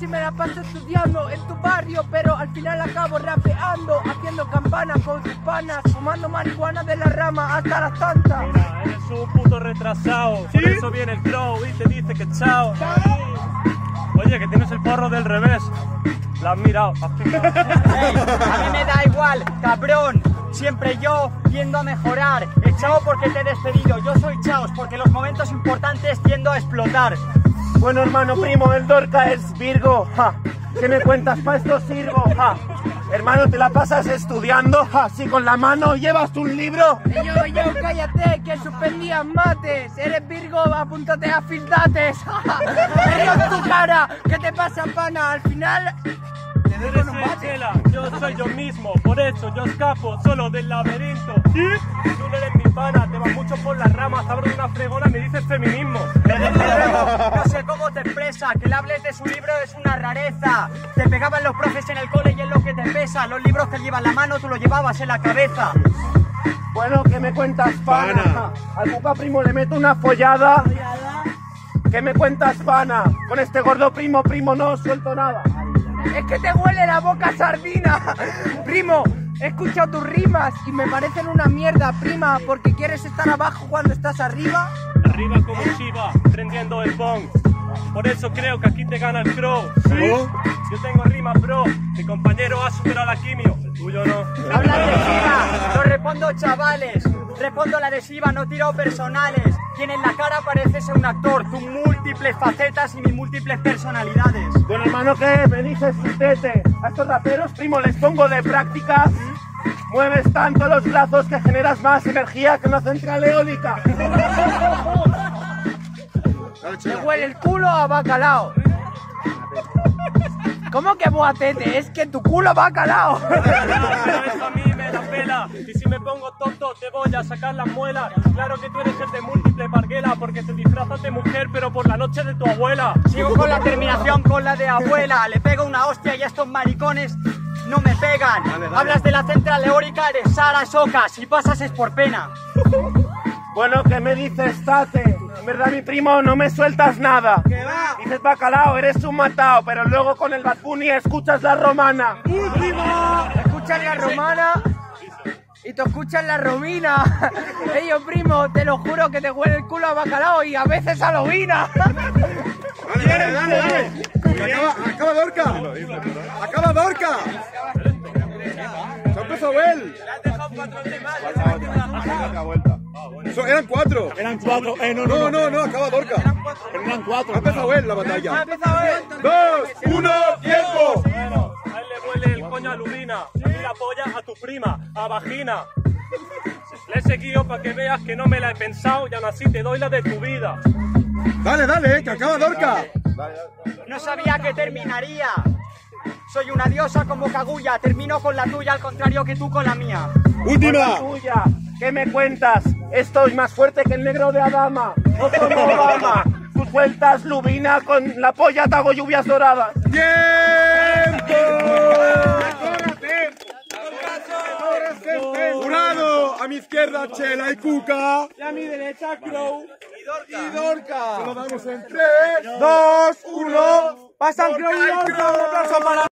si me la paso estudiando en tu barrio, pero al final acabo rapeando, haciendo campanas con tus panas, fumando marihuana de la rama hasta las tantas. Mira, eres un puto retrasado, ¿sí? Por eso viene el crow y te dice que chao. Oye, que tienes el porro del revés. La has mirado, has picado. Hey, a mí me da igual, cabrón. Siempre yo tiendo a mejorar. El chao porque te he despedido. Yo soy chaos porque los momentos importantes tiendo a explotar. Bueno, hermano primo, el Dorca es Virgo. Ja. ¿Qué me cuentas? Pa' esto sirvo. Ja. Hermano, ¿te la pasas estudiando? Ja. Si con la mano llevas un libro. Yo, cállate, que suspendías mates. Eres Virgo, apúntate a Fildates. Me río en tu cara. ¿Qué te pasa, pana? Al final... Eres Chela, yo soy yo mismo, por eso yo escapo solo del laberinto. ¿Sí? Tú no eres mi pana, te vas mucho por las ramas, abro una fregona y me dices feminismo. No sé cómo te expresa, que le hables de su libro es una rareza. Te pegaban los profes en el cole y es lo que te pesa. Los libros que llevan la mano tú los llevabas en la cabeza. Bueno, ¿qué me cuentas, pana? Al pupa primo le meto una follada. ¿Qué me cuentas, pana? Con este gordo primo no suelto nada. Es que te huele la boca a sardina. Primo, he escuchado tus rimas y me parecen una mierda, prima, porque quieres estar abajo cuando estás arriba. Arriba como Shiva, prendiendo el bong. Por eso creo que aquí te gana el crow. ¿Sí? Yo tengo rimas, bro. Mi compañero ha superado la quimio, el tuyo no. Habla adhesiva, no respondo chavales. Respondo la adhesiva, no tiro personales. Quien en la cara parece ser un actor, tus múltiples facetas y mis múltiples personalidades. Bueno, hermano, ¿qué me dices, tete? A estos raperos, primo, les pongo de práctica. Mueves tanto los brazos que generas más energía que una central eólica. Me huele el culo a bacalao. ¿Cómo que boatete? Es que tu culo va bacalao. Pero eso a mí me da pela. Y si me pongo tonto te voy a sacar las muelas. Claro que tú eres el de múltiple parguela, porque te disfrazas de mujer pero por la noche de tu abuela. Sigo con la terminación con la de abuela. Le pego una hostia y estos maricones no me pegan. Dale. Hablas de la central eólica, eres Sara Soca. Si pasas es por pena. Bueno, ¿qué me dices, tate? En verdad, mi primo, no me sueltas nada. ¿Qué va? Dices bacalao, eres un matao, pero luego con el Bad Bunny escuchas la romana. ¡Último! Escuchas la romana y tú escuchas la romina. Ellos, primo, te lo juro que te huele el culo a bacalao y a veces a lobina. Dale. Acaba Dorca. Acaba Dorca. Se ha empezado él. Eran cuatro. Eran cuatro. No, acaba Dorca. Eran cuatro. Ha empezado él la batalla. Ha empezado él. 2, 1, tiempo. Bueno, a él le huele el coño a lubina, a mí la polla a tu prima, a vagina. Le he seguido para que veas que no me la he pensado y aún así te doy la de tu vida. Dale, que acaba Dorca. No sabía que terminaría. Soy una diosa como Kaguya. Termino con la tuya al contrario que tú con la mía. Última. Tuya. ¿Qué me cuentas? Estoy más fuerte que el negro de Adama. No como Obama. Tú sueltas lubina, con la polla te hago lluvias doradas. ¡Tiempo! Jurado, a mi izquierda Chela y Cuca. Y a mi derecha Crow Y Dorca. Se lo damos en 3, 2, 1. Pasan Crow y Dorca. Un aplauso para